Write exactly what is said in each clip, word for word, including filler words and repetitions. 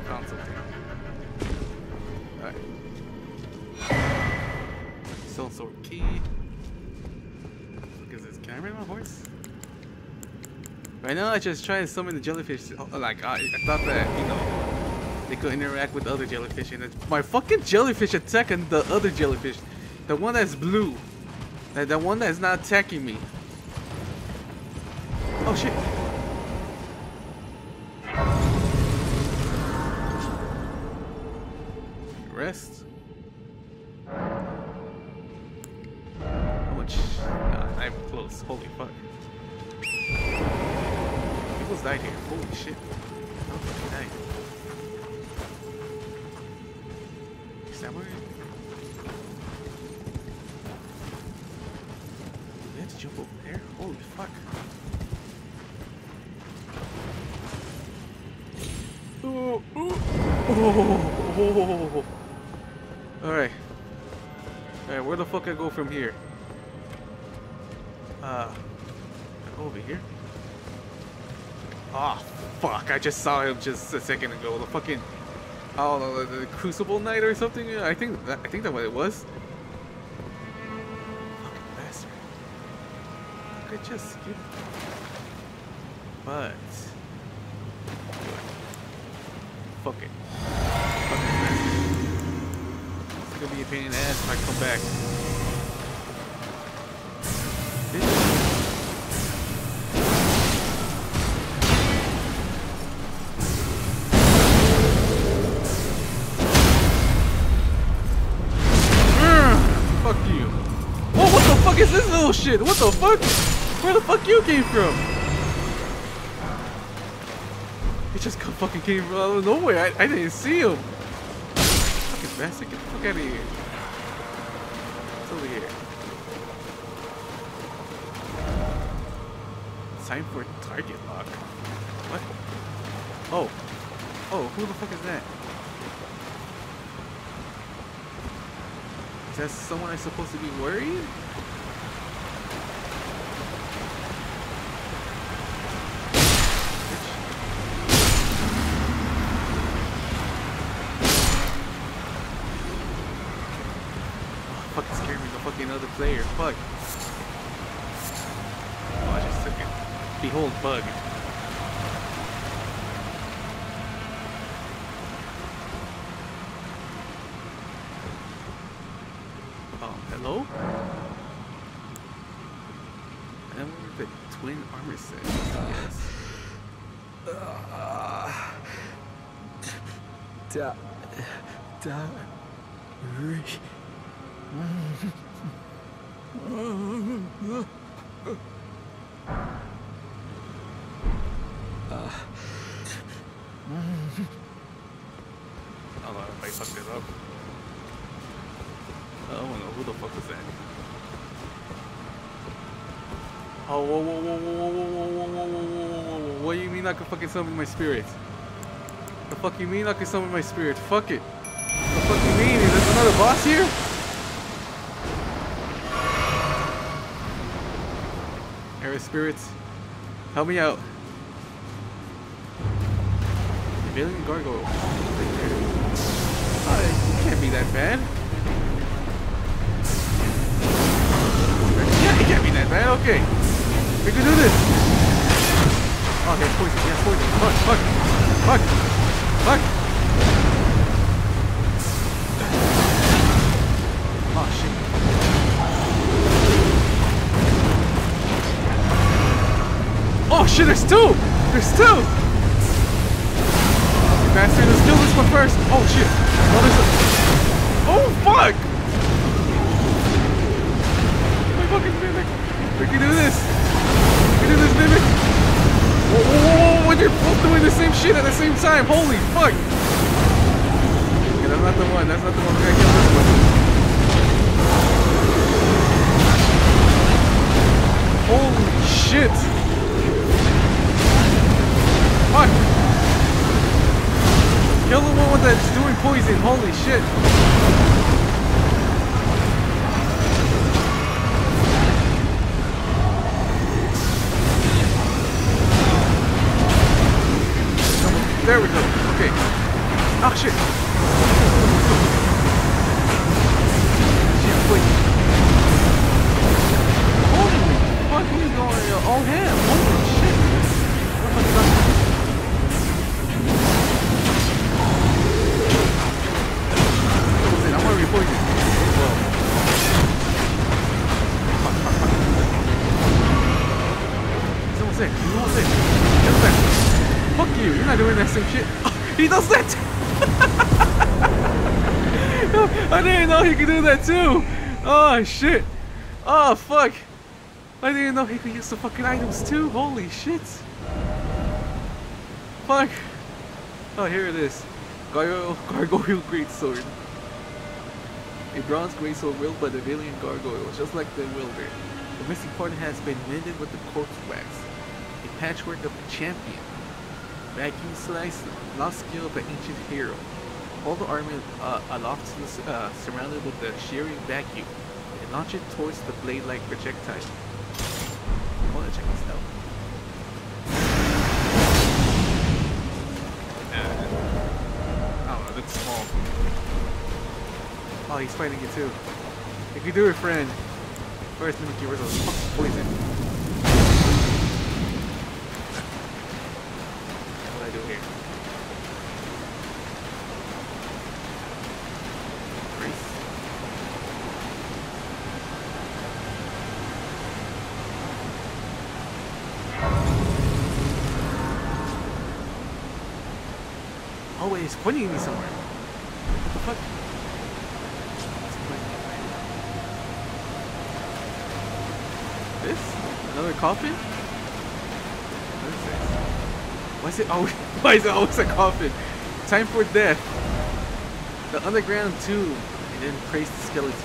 console thing. Alright. Stone sword key. What is this? Can I ride my horse? Right now I just try to summon the jellyfish. Like, I, I thought that, you know, they could interact with the other jellyfish. And it's my fucking jellyfish attacking the other jellyfish. The one that's blue. That, the one that's not attacking me. Oh shit. Rest. How much? Nah, I'm close. Holy fuck. People's died here. Holy shit. How fucking died? Samurai? We have to jump over there? Holy fuck. Oh, oh, oh, oh. Alright. Alright, where the fuck I go from here? Uh, over here? Ah, oh, fuck, I just saw him just a second ago. The fucking, I don't know, the, the Crucible Knight or something? I think that, I think that's what it was. Fucking bastard. I could just skip. But... fuck it. Fuck it, bastard. It's gonna be a pain in the ass if I come back. Fuck you. Oh, what the fuck is this little shit? What the fuck? Where the fuck you came from? He just fucking came from out of nowhere. I, I didn't see him. Fucking bastard, get the fuck out of here. It's over here. Time for target lock. What? Oh. Oh, who the fuck is that? Is that someone I'm supposed to be worried? Fuck, scared me, the fucking other player. Fuck. Oh, I just took it. Behold, bug. Oh, hello? And what the twin armor set? Yes. Da. Da. Re. Uh, I don't know if I fucked it up. I don't know who the fuck was that. Oh, whoa, whoa, whoa, whoa, whoa, whoa, whoa, whoa, whoa, whoa, whoa. What do you mean I can fucking summon my spirit? The fuck you mean I can summon my spirit? Fuck it. The fuck you mean? Is there another boss here? Air spirits, help me out. Alien gargoyle. Oh, it can't be that bad. Yeah, it can't be that bad. Okay, we can do this. Oh, he has poison. He has poison. Fuck, fuck, fuck, fuck. Oh shit. Oh shit, there's two! There's two! You bastard, let's kill this one first! Oh shit! Oh, there's a... Oh fuck! My fucking mimic! We can do this! We can do this, mimic! Whoa, whoa, whoa, whoa! You're both doing the same shit at the same time! Holy fuck! Okay, that's not the one, that's not the one. We gotta kill this one. Holy shit! Fuck! Kill the one that's doing poison, holy shit! There we go, okay. Oh shit! Shit, wait. Holy fuck, he's going uh, all ham. Holy shit! What the fuck is that? I want to report you. Whoa. Fuck, fuck, fuck. He's almost there. He's almost there. He's almost there. Fuck you. You're not doing that same shit. Oh, he does that! I didn't know he could do that too. Oh shit. Oh fuck. I didn't know he could use the fucking items too. Holy shit. Fuck. Oh, here it is. Gargoyle, Gargoyle Greatsword. A bronze greatsword wielded by the Valiant Gargoyle, just like the wielder. The missing part has been mended with the corpse wax. A patchwork of the champion. Vacuum slice, lost skill of the ancient hero. All the army uh, aloft uh, surrounded with the shearing vacuum. And launch it towards the blade-like projectile. I want to check this out. Uh, oh, it looks small. Oh, he's fighting it too. If you do it, friend. First, let me get rid of the fucking poison. What do I do here? Grace. Oh wait, he's pointing at me somewhere. What the fuck? This? Another coffin? What is this? Why is it always, why is it always a coffin? Time for death. The underground tomb. And then praise the skeleton.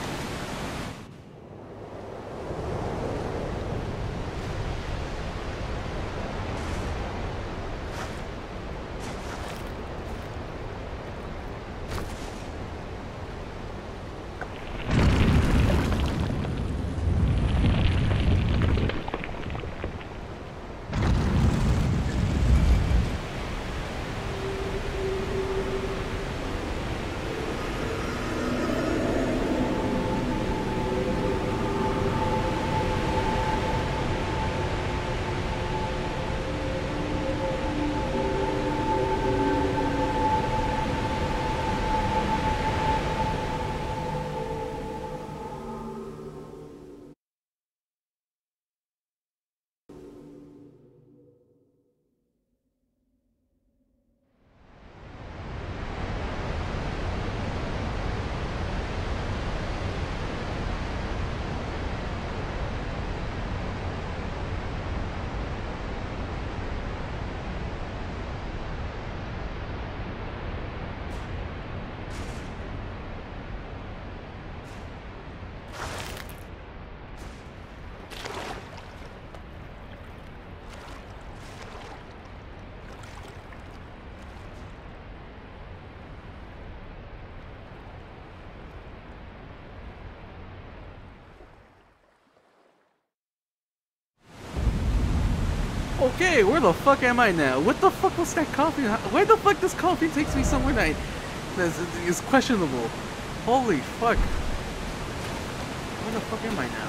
Okay, where the fuck am I now? What the fuck was that coffee? Where the fuck this coffee takes me somewhere that is, is questionable? Holy fuck. Where the fuck am I now?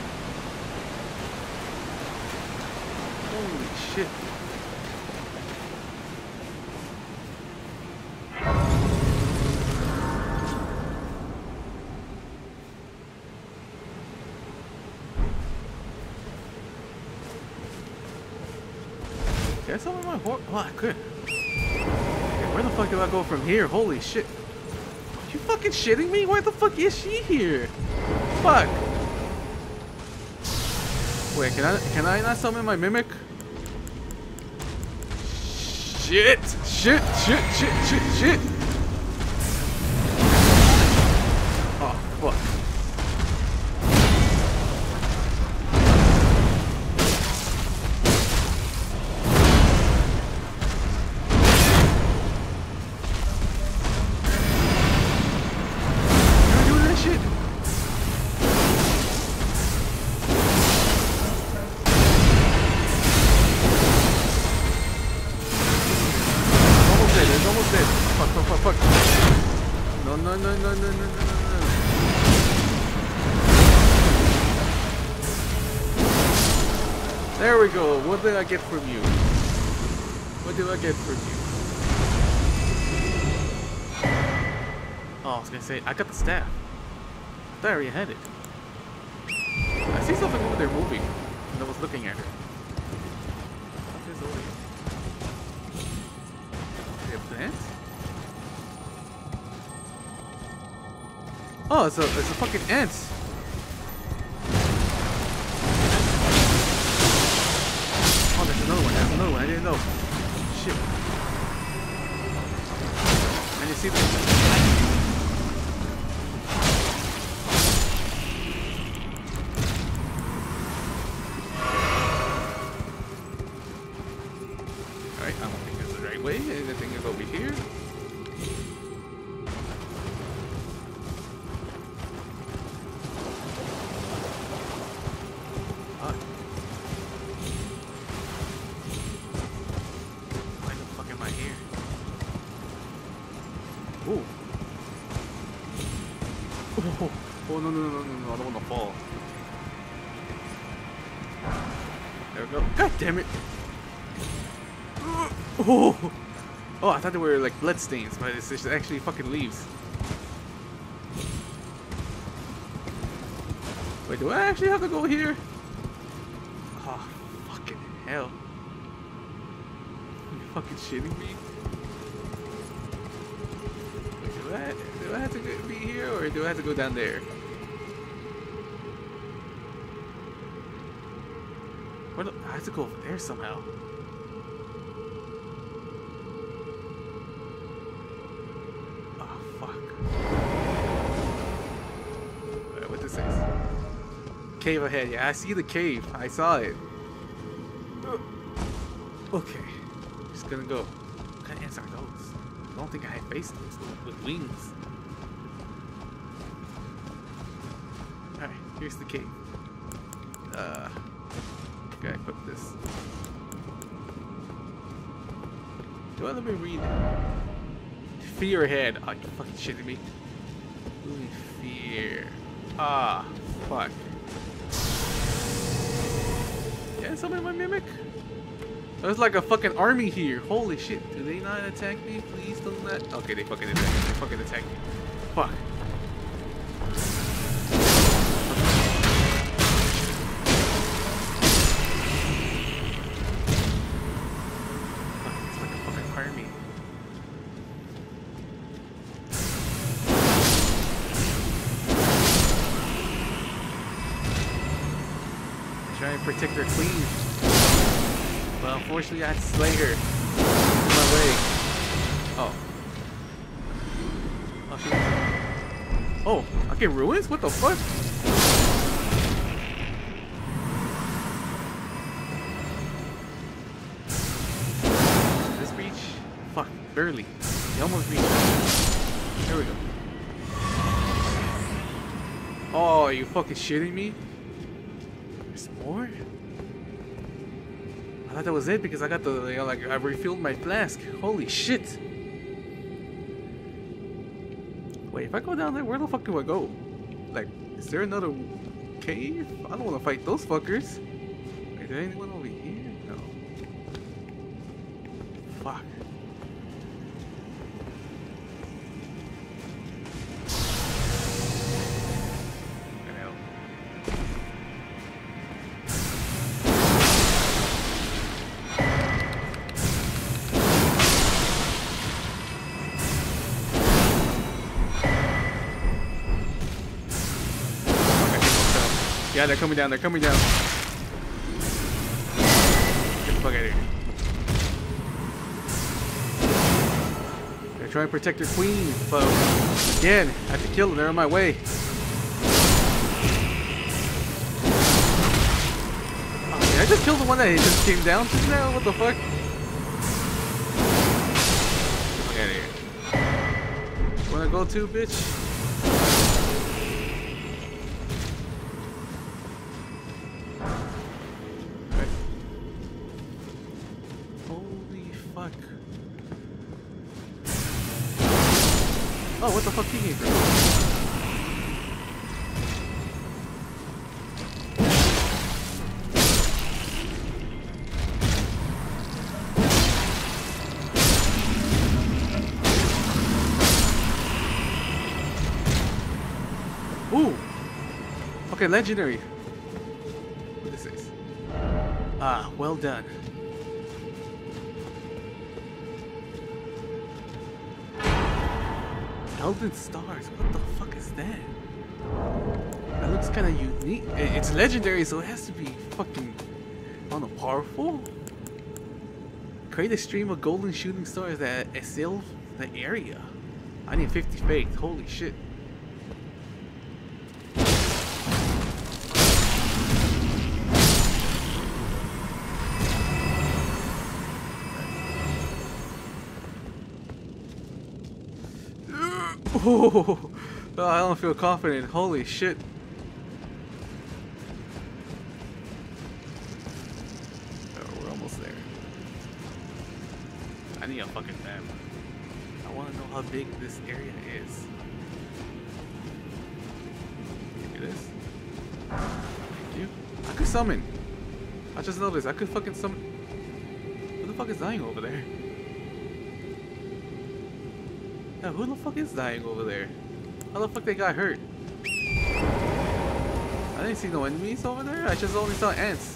Holy shit. Can I summon my horse? Oh, I could. Okay, where the fuck do I go from here? Holy shit. Are you fucking shitting me? Why the fuck is she here? Fuck. Wait, can I can I not summon my mimic? Shit! Shit! Shit! Shit! Shit! Shit! Oh, fuck. almost dead. Fuck, fuck, fuck, fuck. No, no, no, no, no, no, no, no, no. There we go. What did I get from you? What did I get from you? Oh, I was gonna say, I got the staff. I thought I already had it. I see something over there moving, and I was looking at it. What is over here? Is it a plant? Oh, it's a, it's a fucking ant. Oh, there's another one. There's another one. I didn't know. Shit. I didn't see this. Anything is over here. Ah. Why the fuck am I here? Oh. Oh, oh no no no no no! I don't want to fall. There we go. God damn it! Oh. Oh, I thought they were like blood stains, but it's just actually fucking leaves. Wait, do I actually have to go here? Oh, fucking hell. Are you fucking shitting me? Wait, do I, do I have to be here, or do I have to go down there? Where do, I have to go over there somehow. Cave ahead. Yeah, I see the cave. I saw it. Okay. Just gonna go. What kind of ants are those? I don't think I have faced those with wings. Alright, here's the cave. Uh, okay, put this. Do I let me read it? Fear ahead. Oh, you fucking shitting me. Ooh, fear. Ah, fuck. Yeah, somebody might mimic. There's like a fucking army here. Holy shit. Do they not attack me? Please don't let. Okay, they fucking attack me. They fucking attack me. Fuck. It's like a fucking army. Try and protect their queen. But unfortunately, I had to slay her. In my way. Oh. Oh, she oh, I get ruins? What the fuck? Did this reach? Fuck, barely. He almost reached. There we go. Oh, are you fucking shitting me? More? I thought that was it because I got the, you know, like, I refilled my flask. Holy shit. Wait, if I go down there, where the fuck do I go? Like, is there another cave? I don't want to fight those fuckers. Wait, is there anyone over here? No. Fuck. Yeah, they're coming down, they're coming down. Get the fuck out of here. They're trying to protect their queen, but again, I have to kill them, they're on my way. Oh, did I just kill the one that just came down just now? What the fuck? Get the fuck out of here. You wanna go too, bitch? Oh, what the fuck he came from? Ooh! Okay, legendary. What is this? Ah, well done. Elden Stars, what the fuck is that? That looks kind of unique. It's legendary, so it has to be fucking, I don't know, powerful? Create a stream of golden shooting stars that assail the area. I need fifty faith, holy shit. Oh, I don't feel confident. Holy shit. Oh, we're almost there. I need a fucking map. I want to know how big this area is. Give me this. Thank you. I could summon. I just noticed. I could fucking summon. Who the fuck is dying over there? Yeah, who the fuck is dying over there? How the fuck they got hurt? I didn't see no enemies over there. I just only saw ants.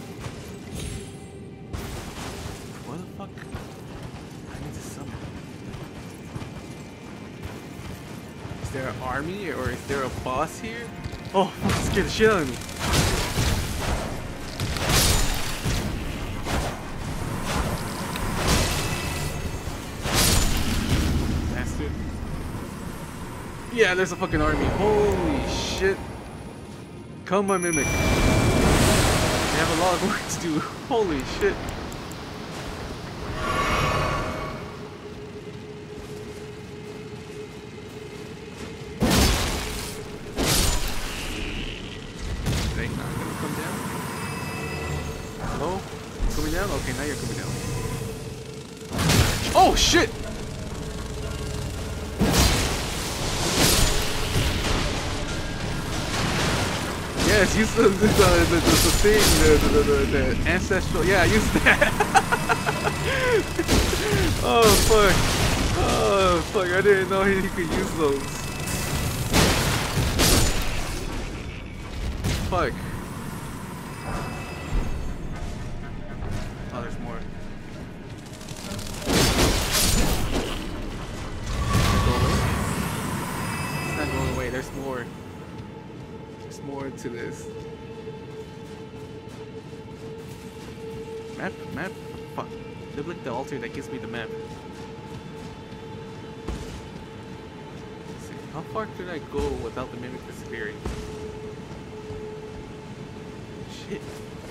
What the fuck? I need to summon. Is there an army or is there a boss here? Oh, scared the shit out of me. Yeah, there's a fucking army. Holy shit. Come my mimic. They have a lot of work to do. Holy shit. They not gonna come down? Hello? Coming down? Okay, now you're coming down. Oh shit! Yes, use the, the, the, the, the thing, the, the, the, the ancestral, yeah, use that. Oh, fuck. Oh, fuck, I didn't know he, he could use those. Fuck. Oh, there's more. Go away? It's not going away, there's more. More to this. Map? Map? Fuck. Click the altar that gives me the map. Let's see. How far could I go without the mimic disappearing? Shit.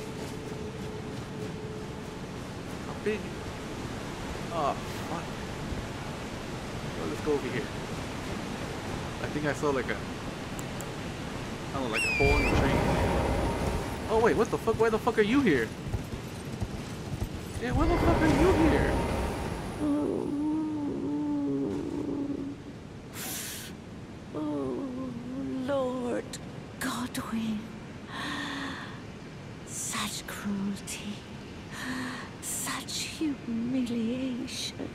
How big? Oh, fuck. Well, let's go over here. I think I saw like a I don't know, like a hole in the tree. Oh wait, what the fuck? Why the fuck are you here? Yeah, why the fuck are you here? Oh, oh Lord Godwyn. Such cruelty. Such humiliation.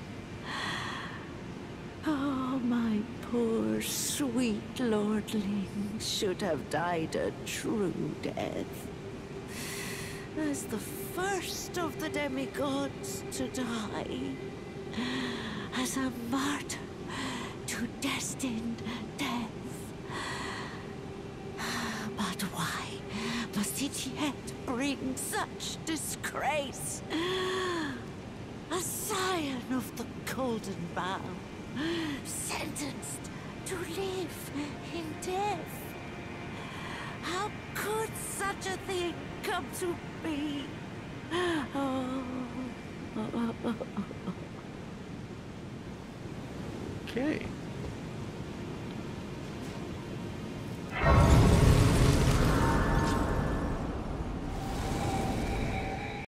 Oh, my poor sweet lordling should have died a true death. As the first of the demigods to die. As a martyr to destined death. But why must it yet bring such disgrace? A scion of the Golden Bough. Sentenced to live in death. How could such a thing come to be? Oh. Okay.